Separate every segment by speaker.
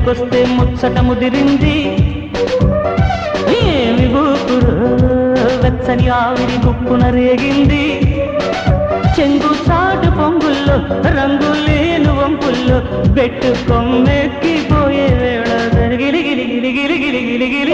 Speaker 1: ముందరికొస్తే ముచ్చట ముదిరింది. ఏమి ఊపురు వెచ్చని ఆవిరి గుప్పున రేగింది. చెంగు చాటు పొంగుల్లో రంగులేను వంపుల్లో బెట్టు కొమ్మెక్కిపోయే వేళ గిలి గిలి గిలి గిలి గిలి గిలి గిలి.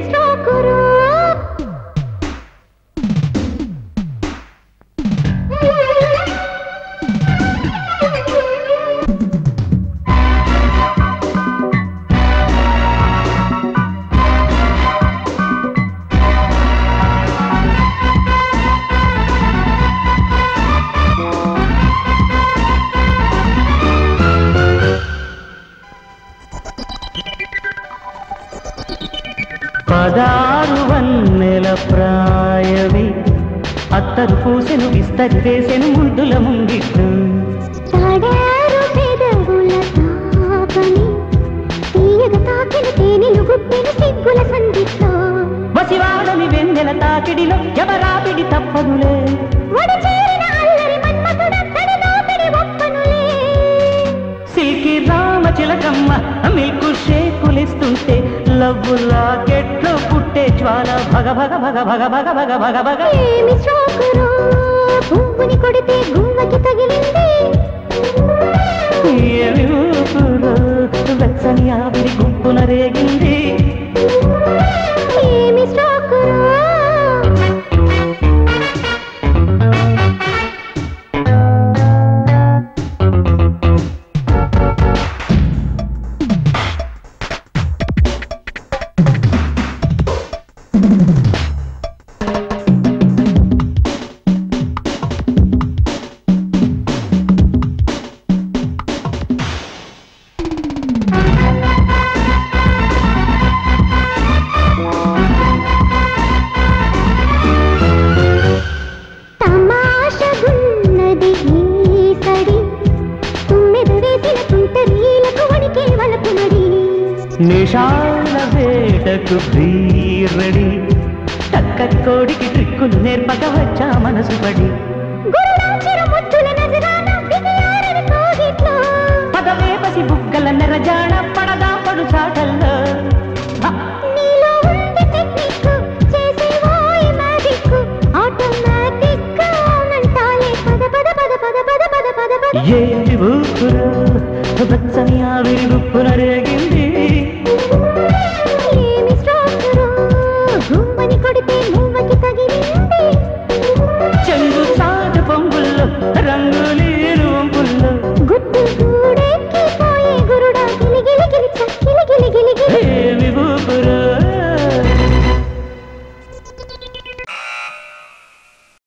Speaker 1: పదారు వన్నెల ప్రాయవి అత్తరు పూసెను విస్తరి వేసెను ముద్దుల ముంగిట్టు. వసివాడని వెన్నెల తాకిడిలో ఎవరాపిడి తప్పదులే. సిల్కి రామ చిలకమ్మ మిల్కు షేకులిస్తుంటే లవ్వు రాకెట్లో పుట్టే జ్వాల భగ భగ భగ భగ భగ భగ భగ భగ.
Speaker 2: ఏమి స్ట్రోకురో పువ్వుని కొడితే గువ్వకి తగిలింది.
Speaker 1: ఏమి ఊపురో వెచ్చని ఆవిరి గుంపున రేగింది.
Speaker 2: ఏమి స్ట్రోకురో
Speaker 1: నిషాల వేటకు భీరడి టక్క కోడికి ట్రిక్కులు నేర్పక వచ్చా మనసు పడి. పదవేపసి బుగ్గల నెరజాణ పడదా పడు చాటల్లో. ఏమి ఊపురు వెచ్చని ఆవిరి గుప్పున రేగింది.
Speaker 2: ఏమి స్ట్రోకురో గుమ్మని కొడితే